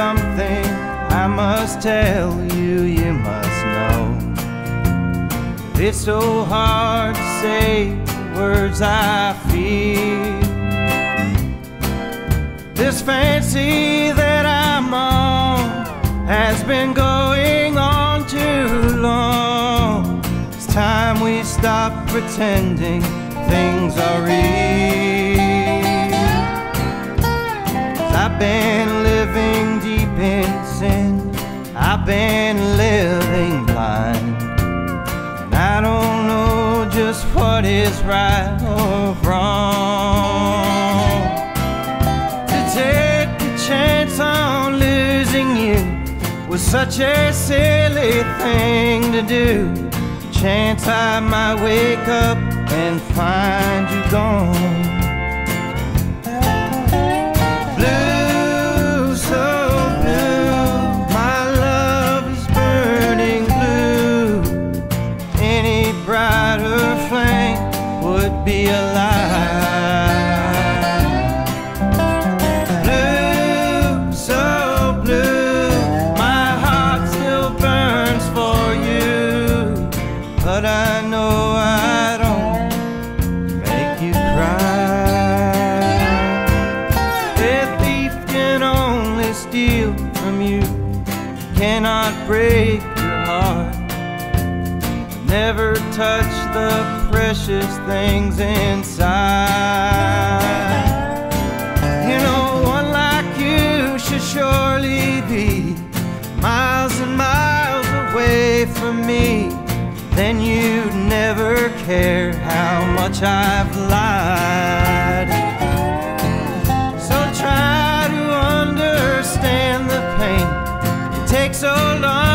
something I must tell you, you must know. It's so hard to say the words I feel. This fancy that I'm on has been going on too long. It's time we stop pretending things are real. 'Cause I've been living deep in sin, I've been living blind, and I don't know just what is right or wrong. To take a chance on losing you was such a silly thing to do. Chance I might wake up and find you gone. Blue, so blue, my love is burning blue. Any brighter flame would be a lie. Blue, so blue, my heart still burns for you, but I know I don't make you cry. A thief can only steal from you, cannot break your heart. Never touch the precious things inside. You know, one like you should surely be miles and miles away from me. Then you'd never care how much I've lied. So try to understand the pain. It takes so long